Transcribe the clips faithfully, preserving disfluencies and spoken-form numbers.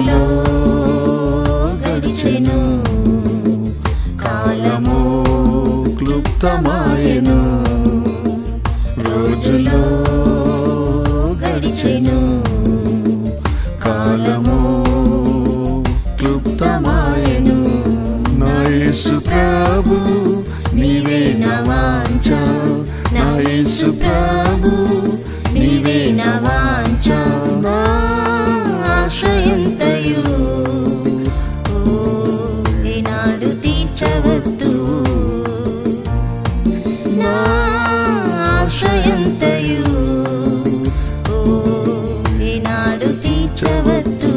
రోజులో గడిచెను, కాలము క్లుప్తమాయెను. రోజులో గడిచెను, కాలము క్లుప్తమాయెను. నా యేసు ప్రభు నీవే నా వాంఛ, నా యేసు ప్రభు నీవే నా వాంఛ. నా ఆశయంతయు ఈనాడు తీర్చవద్దు, నా ఆశయంతయు ఈనాడు తీర్చవద్దు.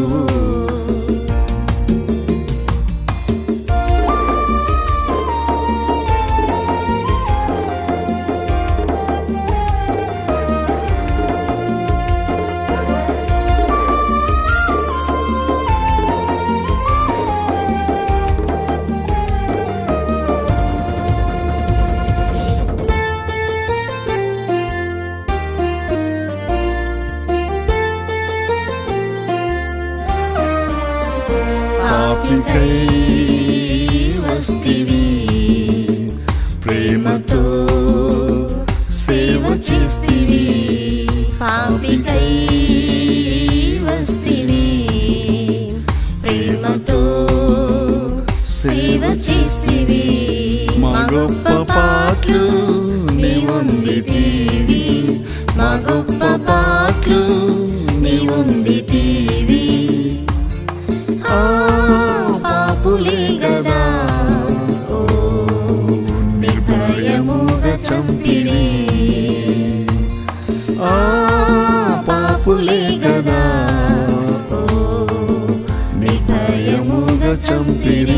పాపికై వస్తివి, ప్రేమతో సేవ చేస్తివి. పాపికై వస్తివి, ప్రేమతో సేవ చేస్తివి. మా గొప్ప పాటలు నీవుందితివి, మా గొప్ప పాటలు నీవుందితివి. ఆ పాపులే గదా ఓ నిర్భయముగా చంపిరి, ఆ పాపులే గదా ఓ నిర్భయముగా చంపిరి.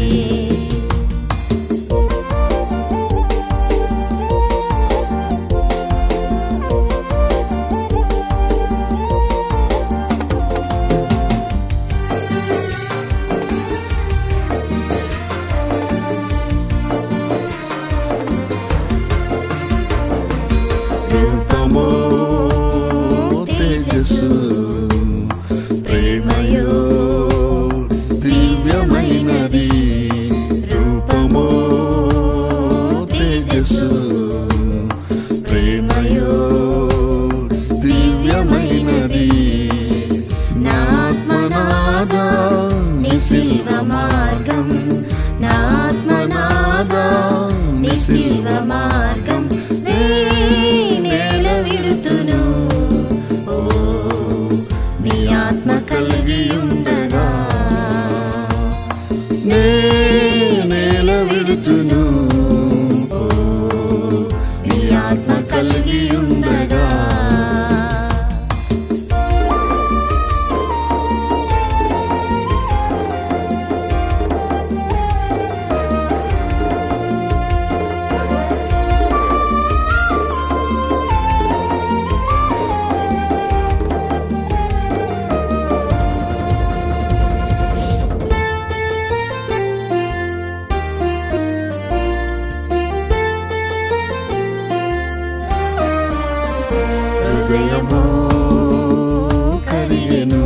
రూపమో తేజస్సు, ప్రేమయో దివ్యమైనది. రూపమో తేజస్సు, ప్రేమయో దివ్యమైనది. నా ఆత్మనాదా నీ శిల్వ మార్గం, నా ఆత్మనాదా నీ శిల్వ మార్గం. నేల విడుతును ఓ నీ ఆత్మ కలిగి ఉండగా, నేల విడుతును ఓ నీ ఆత్మ కలిగి ఉండగా. హృదయమో కరిగెను,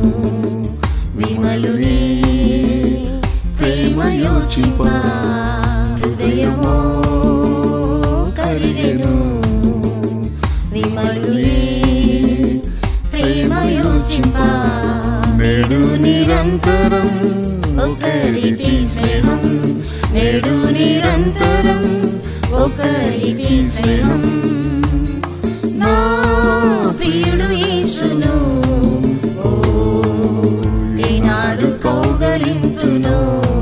విమలుని ప్రేమ యోచింప. హృదయమో కరిగెను, విమలుని ప్రేమ యోచింప. నేడు నిరంతరం ఒకరితి స్నేహం, నేడు నిరంతరం ఒకరితి స్నేహం. నా ప్రియుడు యేసును ఓ ఈనాడు కౌగలింతును,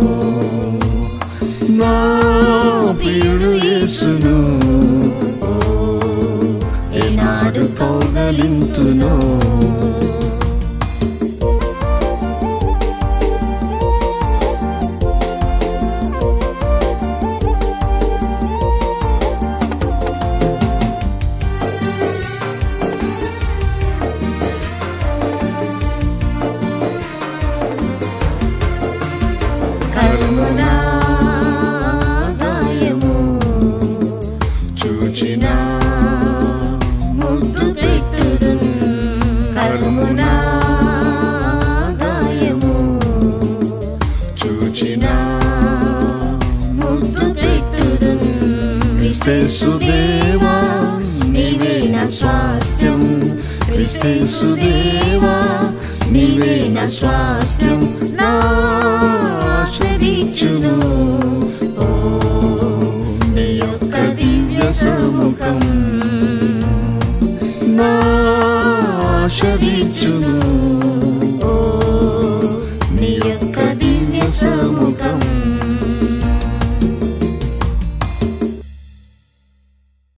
నా ప్రియుడు యేసును ఓ ఈనాడు కౌగలింతును. కరుణా గాయము చూచిన ముద్దు పెట్టుదున్, క్రీస్తేసుదేవా నీవే నా స్వాస్థ్యం, క్రీస్తేసుదేవా నీవే నా స్వాస్థ్యం, నా ఆశ తీర్చును. ఓ నీ యొక్క దివ్య సముఖం నా ఆశ తీర్చును. ఓ నీ యొక్క దివ్య సముఖం